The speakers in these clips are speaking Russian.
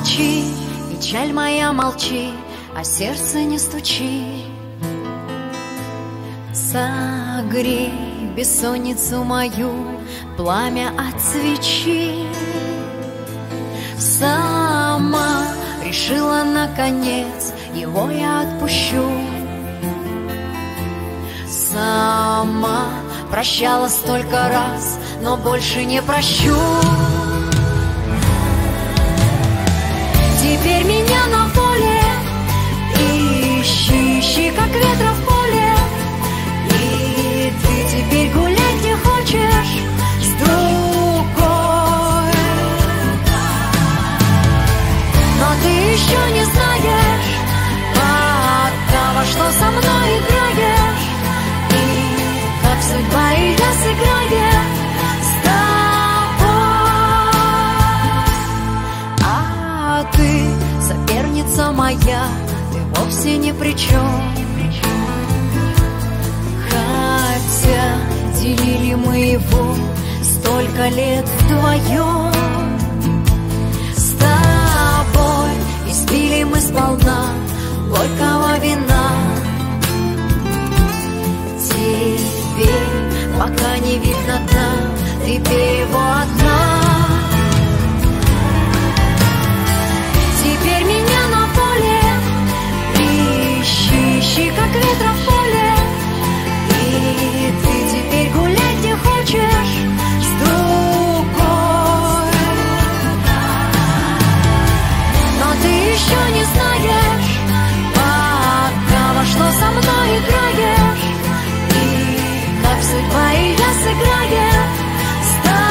молчи, печаль моя, молчи, а сердце не стучи. Согрей бессонницу мою, пламя от свечи. Сама решила наконец, его я отпущу. Сама прощала столько раз, но больше не прощу. Теперь меня на поле ищи, ищи, как ветра в поле. И ты теперь гулять не хочешь с другой. Но ты еще не знаешь пока, во что со мной играешь. И как судьба ее сыграет с тобой. А ты, соперница моя, ты вовсе ни при чем. Хотя делили мы его столько лет вдвоем. С тобой испили мы сполна горького вина. Теперь, пока не видно дна, ты пей его одна. Теперь меня на поле ищи, ищи, как ветра в поле. И ты теперь гулять не хочешь с другой. Но ты еще не знаешь пока, во что со мной играешь. И как судьба ее сыграет с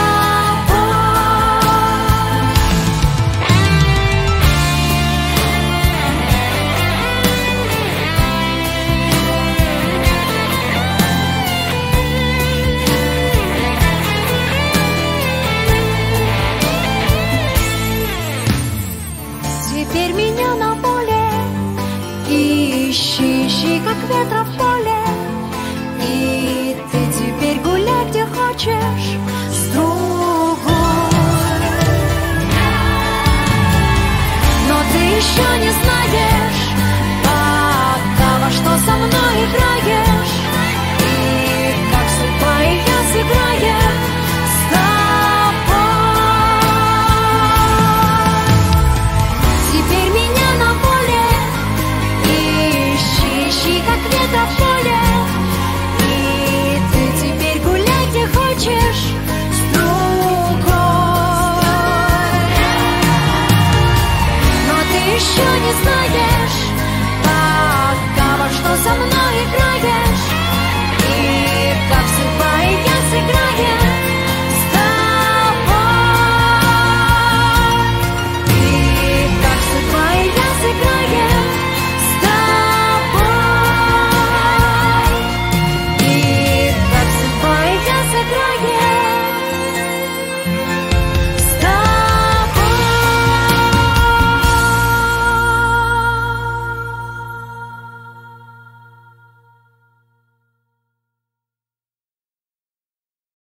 Теперь меня на поле ищи, ищи, как ветра в поле. И ты теперь гулять где хочешь